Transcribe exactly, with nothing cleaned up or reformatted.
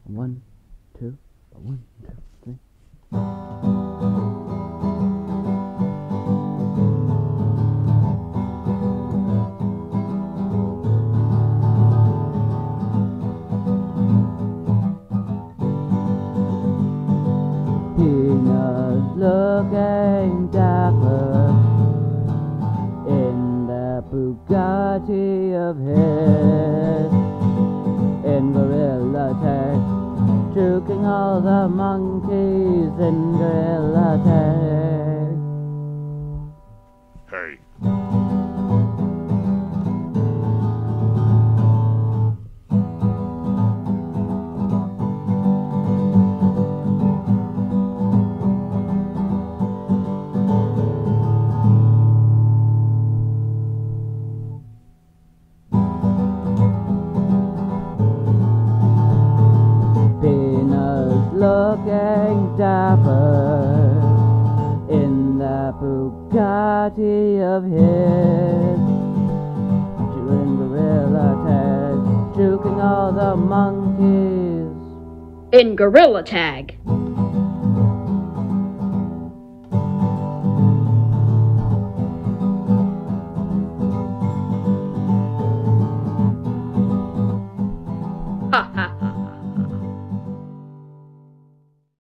One, two, one, two, three. Peanuts looking dapper in the Bugatti of his, in Gorilla Tag, juking all the monkeys in Gorilla Tag. Hey. Looking dapper in the Bugatti of his, doing Gorilla Tag, juking all the monkeys in Gorilla Tag.